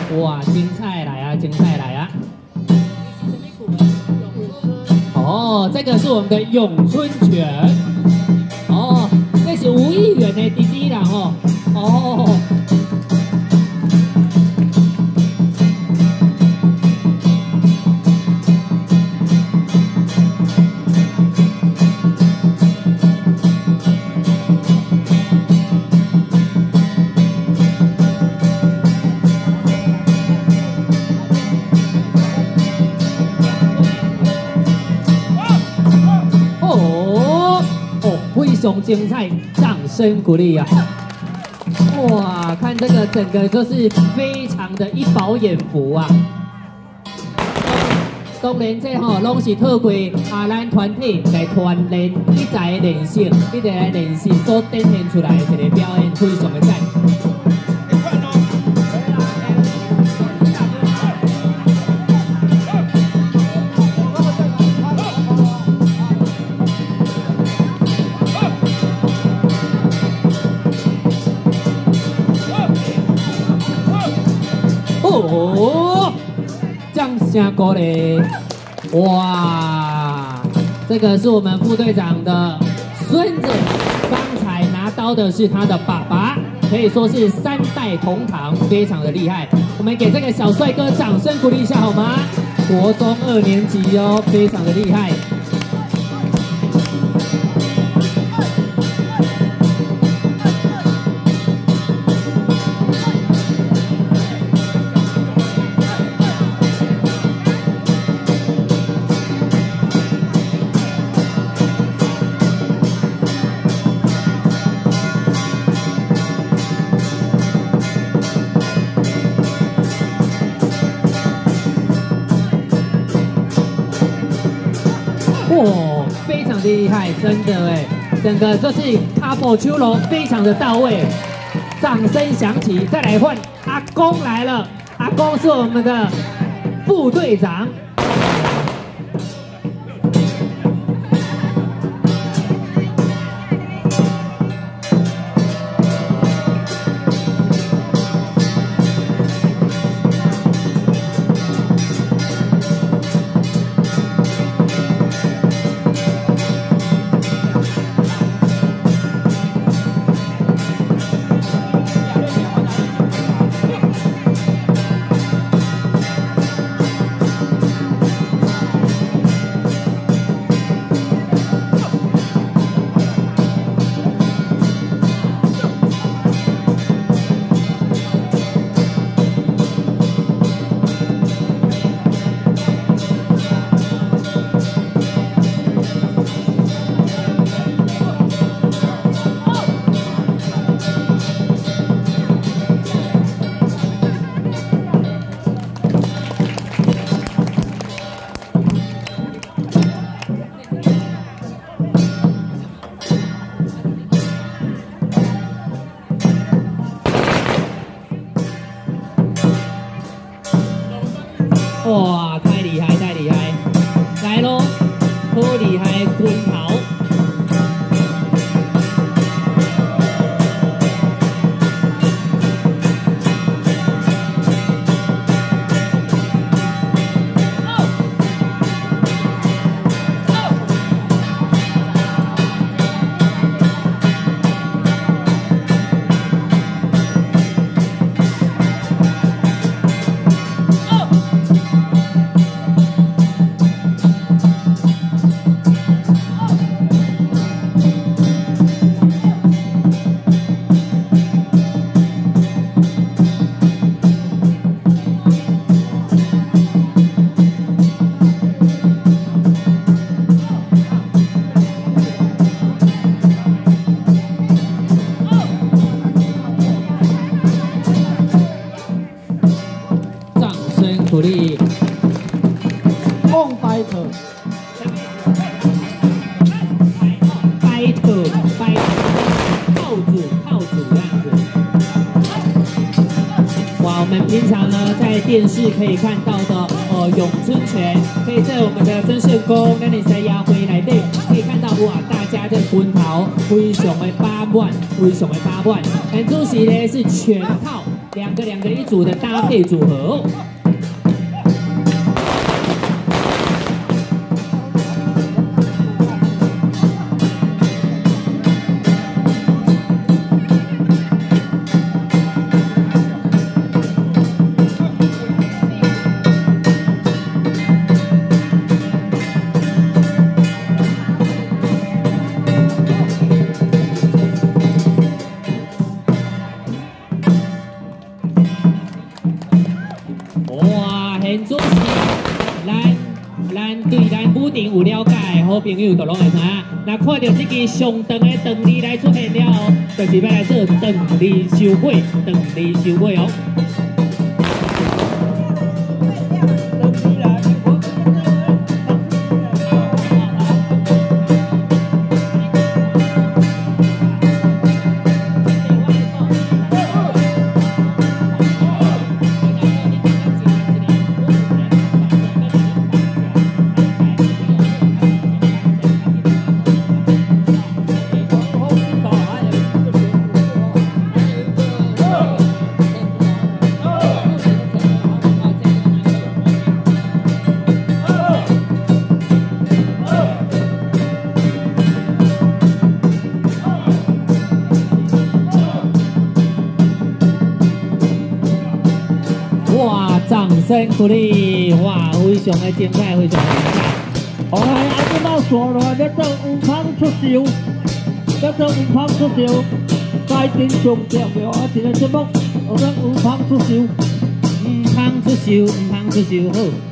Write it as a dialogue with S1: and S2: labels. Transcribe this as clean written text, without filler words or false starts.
S1: 哇，精彩来啊，精彩来啊！哦，这个是我们的咏春拳。哦，这是吴议员的弟弟啦吼。哦。非常精彩，掌声鼓励啊！哇，看这个整个就是非常的一饱眼福啊！当然这吼拢是透过咱团体来团练，一直来练习，一直来练习所展现出来的一个表演，非常的赞。哦，掌声鼓励！哇，这个是我们副队长的孙子，刚才拿刀的是他的爸爸，可以说是3代同堂，非常的厉害。我们给这个小帅哥掌声鼓励一下好吗？国中2年级哦，非常的厉害。哇，非常的厉害，真的哎，整个就是卡波秋龙非常的到位，掌声响起，再来换阿公来了，阿公是我们的副队长。哇，太厉害，太厉害！来咯，好厉害，滚头！鼓励 ，on battle， 炮组这样子。哇，我们平常呢在电视可以看到的咏春拳，可以在我们的真圣宫那里在亚会来对，可以看到哇，大家在滚头非常的把玩，非常的把玩。但主席呢是全套。 两个一组的搭配组合哦。现主是咱对咱武定有了解的好朋友，就拢会知影。那看到这支上长的长梨来出现了哦，就是要来做长梨收尾，长梨收尾哦。哇！掌声鼓励！哇，非常的精彩，非常的精彩。
S2: 好来，阿公到所来，要做五方出手，要做五方出手，该顶上掉掉啊！一个节目，我说五方出手，
S1: 五方出手，五方出手好。